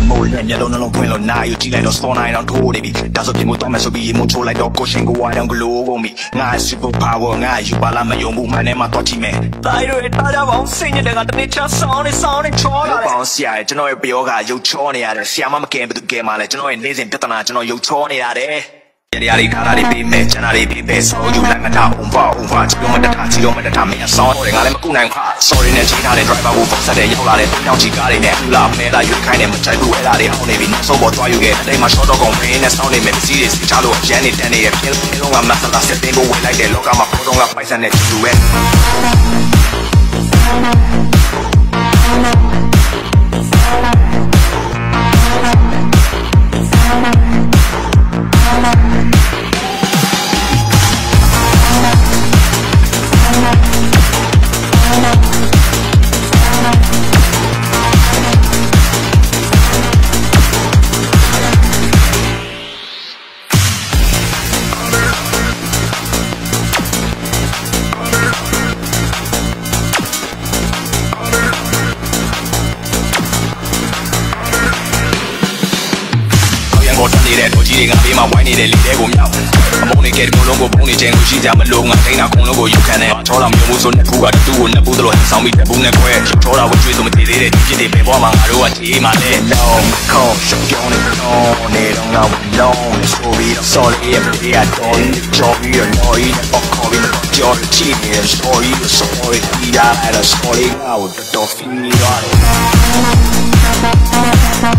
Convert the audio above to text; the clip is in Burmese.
မိုးနဲ့မျက်လုံးနှလုံးဖွင့်လို့နာယူကြည့်လိုက်တော့စောနိုင်တော့ထိုးနေပြီဒါဆိုပြင်ကိုတော့မယ်ဆိုပြီးရေမိုးချိုးလိုက်တော့ကိုရှင်ကိုဝိုင်းတော့ဂလိုးကုန်ပြီငါ super power ငါယူပါလားမယုံဘူးမှန်းထဲမှာတော့ကြည့်မယ်တိုင်းတို့ထားကြပါအောင်စင်ရတဲ့ကတနေ့ချဆောင်းနေချောလာတယ်ပေါင်းဆရာကျွန်တော်ရဲ့ပြောကရုပ်ချောနေရတယ်ဆရာမကင်ဘယ်သူကဲမှလဲကျွန်တော်ရဲ့နေစဉ်ပြဿနာကျွန်တော်ရုပ်ချောနေရတယ်တရားတွေခါတာတွေပေးမယ်ကျန်တာတွေပေးပဲဆောယူလိုက်မထားအောင်ပါချီလုံးမတထားချီလုံးမတထားမင်းအဆောင်းတွေငါလည်းမကူနိုင်ခါ sorry နဲ့ချိန်ထားတဲ့ driver ကိုပတ်ဆက်တဲ့ရောက်လာတဲ့တောင်းချီကားတွေနဲ့အူလာမဲလာရွေးခိုင်းတဲ့မချိုက်ဘူးအဲ့ဒါတွေအောင်နေပြီနောက်ဆုံးပေါ်သွားယူခဲ့အတိုင်းမှာ short တော့ကုန်မင်းနဲ့ဆောင်းနေမယ်ပစ္စည်းတွေစီချလို့ရန်နေတန်နေရဲ့ပြင်းလုံးကမဆလာစစ်သိမ်းဖို့ဝင်လိုက်တဲ့လောကမှာပုံတော့ကပိုက်ဆံနဲ့တူပဲပေါ်ထွက်နေတဲ့တို့ကြီးတွေကဘေးမှာဝိုင်းနေတဲ့လေတဲ့ကိုမြောက်အမုန်းတွေကမျိုးလုံးကိုပုံနေခြင်းကိုရှိကြမလို့ငါထိန်းတာခုံလုံးကိုရုပ်ခံနေချောလာမျိုးမှုဆိုနှစ်ခုကတူကိုနှစ်ဘူးသလိုဆောင်းပြီးတစ်ဘူးနဲ့ခွဲချောလာဝကျွေးဆိုမသေးသေးတဲ့ဒီဖြစ်နေပဲဘွားမှာငါတို့ကဒီမှာလဲတော့ခေါင်းရှုပ်ပြောင်းနေတော့နေတော့ငါလုံးဆိုပြီးတော့ sorry ရဲ့ဘေးကတော့ကြော်ပြီးတော့ဤပေါ့ခေါ်ပြီးတော့ကြော်ချီနေ sorry sorry ဒီရအဲ့ sorry ငါတို့တော်ဖီးရတယ်